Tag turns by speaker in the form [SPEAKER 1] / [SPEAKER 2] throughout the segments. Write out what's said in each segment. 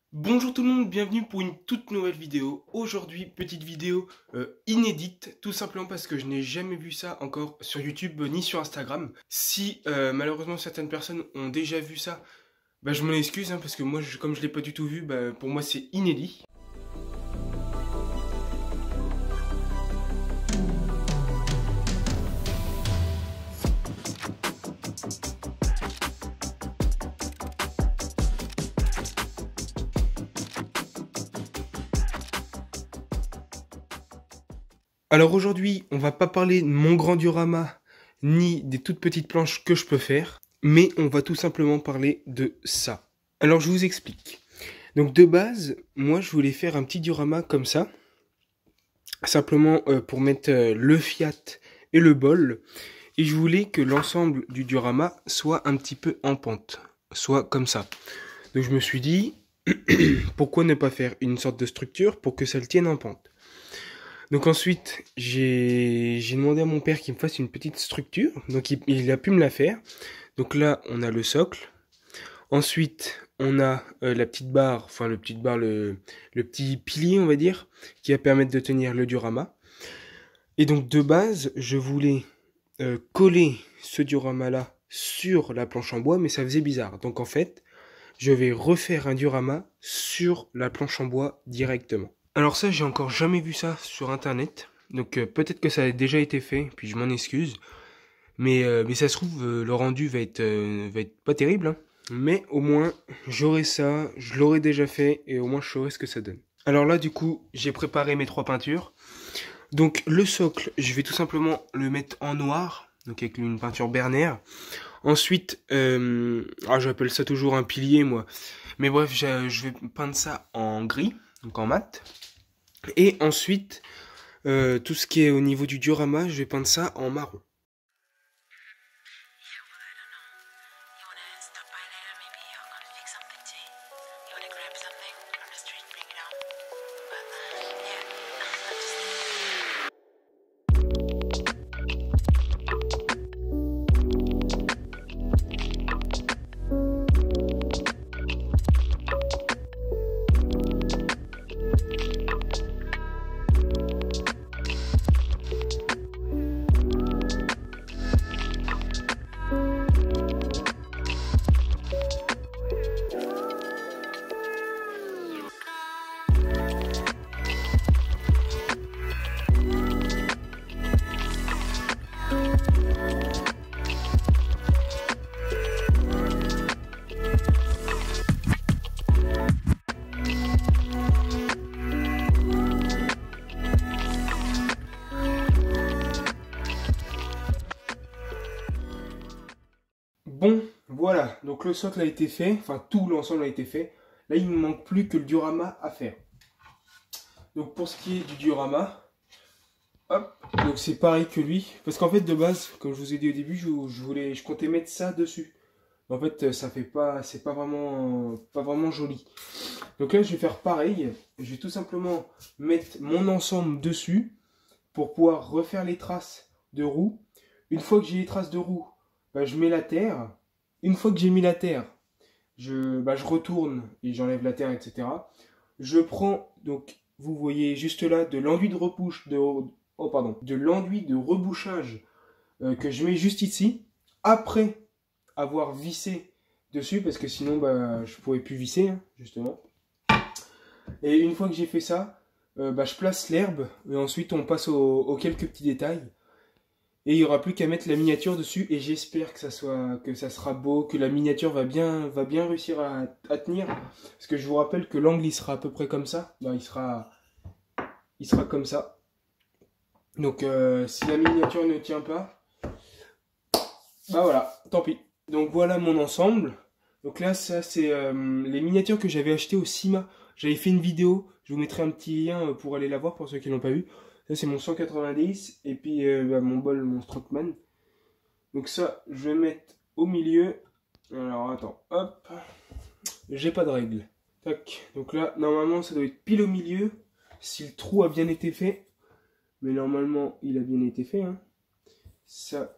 [SPEAKER 1] Bonjour tout le monde, bienvenue pour une toute nouvelle vidéo. Aujourd'hui, petite vidéo inédite, tout simplement parce que je n'ai jamais vu ça encore sur YouTube ni sur Instagram. Si malheureusement certaines personnes ont déjà vu ça, bah, je m'en excuse, hein, parce que moi, comme je l'ai pas du tout vu, bah, pour moi c'est inédit. Alors aujourd'hui, on va pas parler de mon grand diorama, ni des toutes petites planches que je peux faire, mais on va tout simplement parler de ça. Alors je vous explique. Donc de base, moi je voulais faire un petit diorama comme ça, simplement pour mettre le fiat et le bol, et je voulais que l'ensemble du diorama soit un petit peu en pente, soit comme ça. Donc je me suis dit, pourquoi ne pas faire une sorte de structure pour que ça le tienne en pente. Donc ensuite, j'ai demandé à mon père qu'il me fasse une petite structure, donc il a pu me la faire. Donc là, on a le socle. Ensuite, on a la petite barre, enfin le petit pilier, on va dire, qui va permettre de tenir le diorama. Et donc de base, je voulais coller ce diorama-là sur la planche en bois, mais ça faisait bizarre. Donc en fait, je vais refaire un diorama sur la planche en bois directement. Alors ça, j'ai encore jamais vu ça sur internet. Donc peut-être que ça a déjà été fait, puis je m'en excuse. Mais ça se trouve, le rendu va être pas terrible, hein. Mais au moins, j'aurai ça, je l'aurai déjà fait, et au moins je saurai ce que ça donne. Alors là, du coup, j'ai préparé mes trois peintures. Donc le socle, je vais tout simplement le mettre en noir, donc avec une peinture Berner. Ensuite, j'appelle ça toujours un pilier, moi. Mais bref, je vais peindre ça en gris, donc en mat. Et ensuite, tout ce qui est au niveau du diorama, je vais peindre ça en marron. Bon, voilà, donc le socle a été fait, enfin tout l'ensemble a été fait. Là, il ne me manque plus que le diorama à faire. Donc pour ce qui est du diorama, hop, donc c'est pareil que lui. Parce qu'en fait, de base, comme je vous ai dit au début, je comptais mettre ça dessus. En fait, ça fait pas, c'est pas vraiment joli. Donc là, je vais faire pareil. Je vais tout simplement mettre mon ensemble dessus pour pouvoir refaire les traces de roue. Une fois que j'ai les traces de roue, bah, je mets la terre. Une fois que j'ai mis la terre, je retourne et j'enlève la terre, etc. Je prends, donc, vous voyez juste là, de l'enduit de de l'enduit de rebouchage que je mets juste ici. Après avoir vissé dessus, parce que sinon, bah, je pourrais plus visser, hein, justement. Et une fois que j'ai fait ça, je place l'herbe et ensuite on passe aux quelques petits détails. Et il n'y aura plus qu'à mettre la miniature dessus et j'espère que ça sera beau, que la miniature va bien réussir à tenir. Parce que je vous rappelle que l'angle il sera à peu près comme ça. Ben, il sera comme ça. Donc si la miniature ne tient pas, bah voilà, tant pis. Donc voilà mon ensemble. Donc là ça c'est les miniatures que j'avais achetées au CIMA. J'avais fait une vidéo, je vous mettrai un petit lien pour aller la voir pour ceux qui l'ont pas vu. Ça c'est mon 190 et puis mon bol, mon Strockman. Donc ça, je vais mettre au milieu. Alors attends, hop. J'ai pas de règle. Tac. Donc là, normalement, ça doit être pile au milieu. Si le trou a bien été fait. Mais normalement, il a bien été fait. Hein. Ça.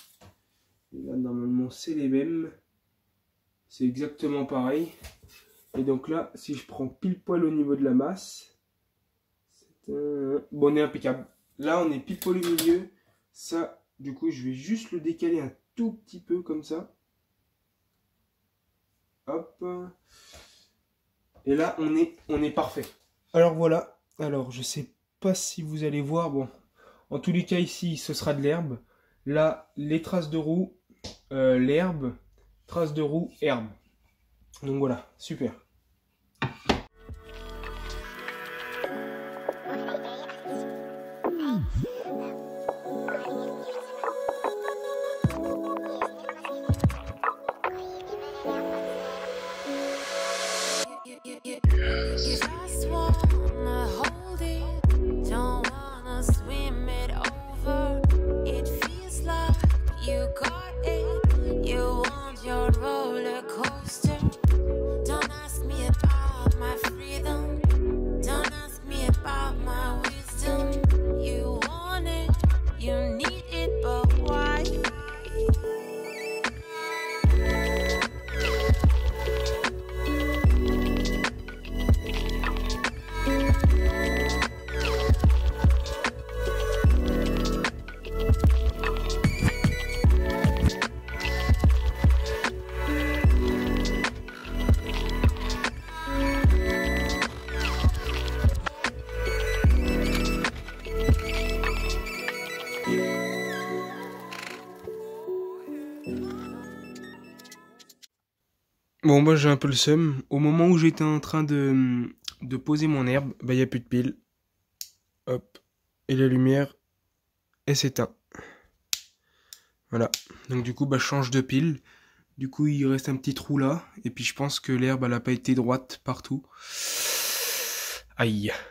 [SPEAKER 1] Et là, normalement, c'est les mêmes. C'est exactement pareil. Et donc là, si je prends pile poil au niveau de la masse, bon, on est impeccable. Là, on est pile poil au milieu. Ça, du coup, je vais juste le décaler un tout petit peu comme ça. Hop. Et là, on est parfait. Alors voilà. Alors, je sais pas si vous allez voir. Bon, en tous les cas, ici, ce sera de l'herbe. Là, les traces de roue, l'herbe, traces de roue, herbe. Donc voilà, super. Bon, moi j'ai un peu le seum. Au moment où j'étais en train de poser mon herbe, bah il n'y a plus de pile. Hop. Et la lumière, elle s'éteint. Voilà. Donc du coup, bah je change de pile. Du coup, il reste un petit trou là. Et puis je pense que l'herbe, elle n'a pas été droite partout. Aïe.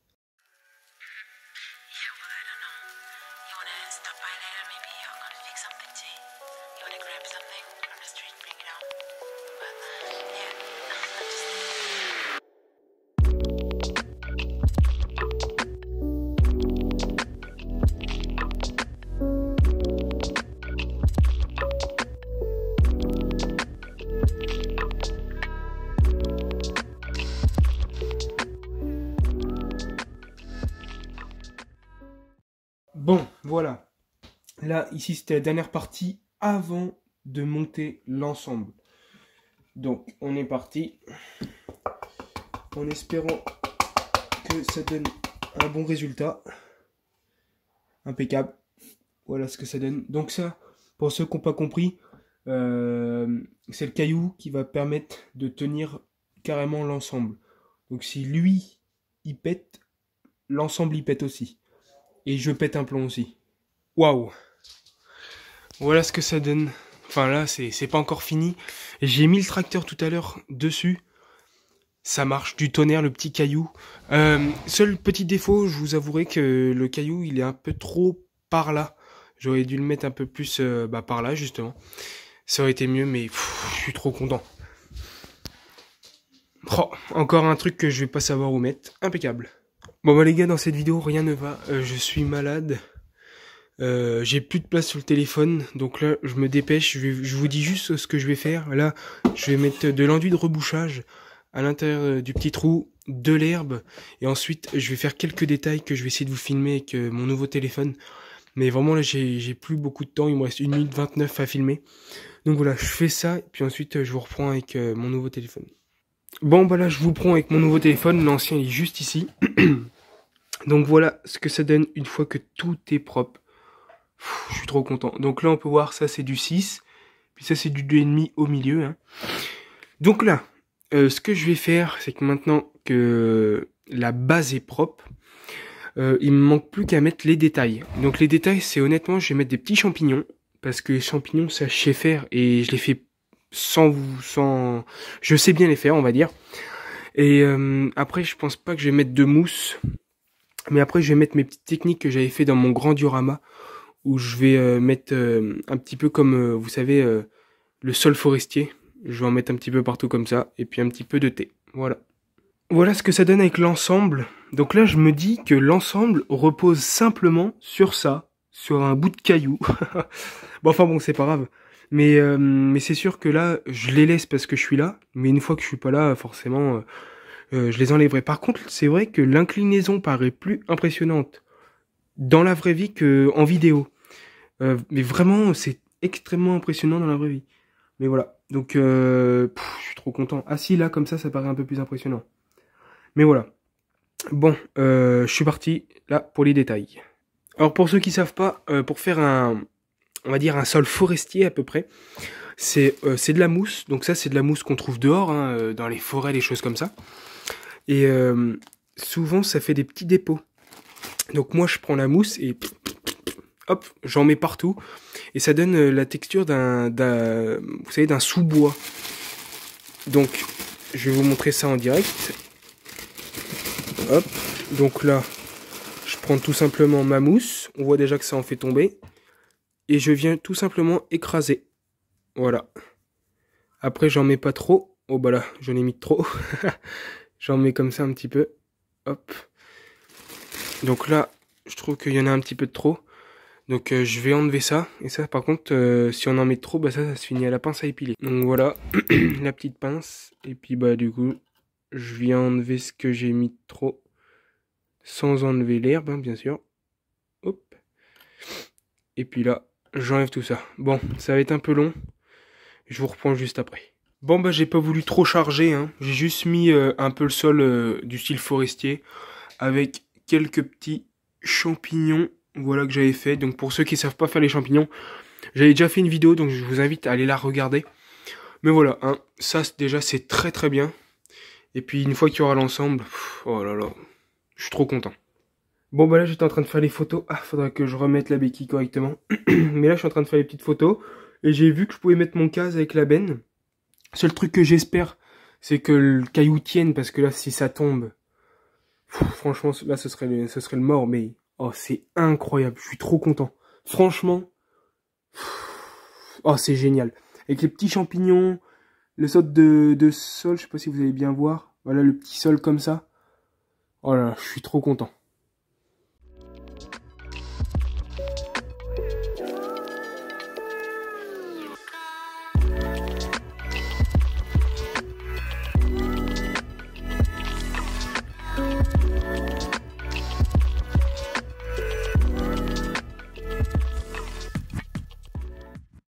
[SPEAKER 1] Bon, voilà. Là, ici, c'était la dernière partie avant de monter l'ensemble. Donc, on est parti. En espérant que ça donne un bon résultat. Impeccable. Voilà ce que ça donne. Donc ça, pour ceux qui n'ont pas compris, c'est le caillou qui va permettre de tenir carrément l'ensemble. Donc si lui, il pète, l'ensemble, il pète aussi. Et je pète un plomb aussi. Waouh! Voilà ce que ça donne. Enfin là, c'est pas encore fini. J'ai mis le tracteur tout à l'heure dessus. Ça marche, du tonnerre, le petit caillou. Seul petit défaut, je vous avouerai que le caillou, il est un peu trop par là. J'aurais dû le mettre un peu plus par là, justement. Ça aurait été mieux, mais je suis trop content. Oh, encore un truc que je vais pas savoir où mettre. Impeccable. Bon bah les gars, dans cette vidéo, rien ne va. Je suis malade. J'ai plus de place sur le téléphone. Donc là, je me dépêche. Je vous dis juste ce que je vais faire. Là, je vais mettre de l'enduit de rebouchage à l'intérieur du petit trou, de l'herbe. Et ensuite, je vais faire quelques détails que je vais essayer de vous filmer avec mon nouveau téléphone. Mais vraiment, là, j'ai plus beaucoup de temps. Il me reste 1 minute 29 à filmer. Donc voilà, je fais ça. Et puis ensuite, je vous reprends avec mon nouveau téléphone. Bon, bah là, je vous prends avec mon nouveau téléphone. L'ancien, il est juste ici. Donc voilà ce que ça donne une fois que tout est propre. Je suis trop content. Donc là, on peut voir, ça, c'est du 6. Puis ça, c'est du 2,5 au milieu. Hein. Donc là, ce que je vais faire, c'est que maintenant que la base est propre, il me manque plus qu'à mettre les détails. Donc les détails, c'est honnêtement, je vais mettre des petits champignons. Parce que les champignons, ça, je sais faire. Et je les fais sans... Je sais bien les faire, on va dire. Et après, je pense pas que je vais mettre de mousse. Mais après, je vais mettre mes petites techniques que j'avais fait dans mon grand diorama. Où je vais mettre un petit peu comme, vous savez, le sol forestier. Je vais en mettre un petit peu partout comme ça. Et puis un petit peu de thé. Voilà. Voilà ce que ça donne avec l'ensemble. Donc là, je me dis que l'ensemble repose simplement sur ça. Sur un bout de caillou. Bon, enfin bon, c'est pas grave. Mais c'est sûr que là, je les laisse parce que je suis là. Mais une fois que je suis pas là, forcément, je les enlèverai. Par contre, c'est vrai que l'inclinaison paraît plus impressionnante dans la vraie vie qu'en vidéo. Mais vraiment, c'est extrêmement impressionnant dans la vraie vie. Mais voilà. Donc, je suis trop content. Assis là, comme ça paraît un peu plus impressionnant. Mais voilà. Bon, je suis parti là pour les détails. Alors pour ceux qui savent pas, pour faire on va dire un sol forestier à peu près, c'est de la mousse. Donc ça c'est de la mousse qu'on trouve dehors, hein, dans les forêts, des choses comme ça. Et souvent ça fait des petits dépôts. Donc moi je prends la mousse et hop, j'en mets partout. Et ça donne la texture vous savez, d'un sous-bois. Donc je vais vous montrer ça en direct. Hop, donc là, je prends tout simplement ma mousse. On voit déjà que ça en fait tomber. Et je viens tout simplement écraser. Voilà. Après, j'en mets pas trop. Oh bah là, j'en ai mis trop. J'en mets comme ça un petit peu. Hop. Donc là, je trouve qu'il y en a un petit peu de trop. Donc je vais enlever ça. Et ça, par contre, si on en met trop, bah ça se finit à la pince à épiler. Donc voilà, la petite pince. Et puis bah du coup, je viens enlever ce que j'ai mis de trop. Sans enlever l'herbe, hein, bien sûr. Hop. Et puis là, j'enlève tout ça. Bon, ça va être un peu long. Je vous reprends juste après. Bon, bah j'ai pas voulu trop charger, hein. J'ai juste mis un peu le sol du style forestier. Avec quelques petits champignons. Voilà que j'avais fait. Donc pour ceux qui savent pas faire les champignons, j'avais déjà fait une vidéo. Donc je vous invite à aller la regarder. Mais voilà, hein, ça déjà c'est très très bien. Et puis une fois qu'il y aura l'ensemble, oh là là, je suis trop content. Bon bah là j'étais en train de faire les photos. Ah, faudrait que je remette la béquille correctement. Mais là je suis en train de faire les petites photos. Et j'ai vu que je pouvais mettre mon case avec la benne. Seul truc que j'espère, c'est que le caillou tienne. Parce que là si ça tombe, franchement là ce serait le mort. Mais oh c'est incroyable, je suis trop content. Franchement, oh c'est génial. Avec les petits champignons, le sol de sol, je sais pas si vous allez bien voir. Voilà le petit sol comme ça. Oh là là, je suis trop content.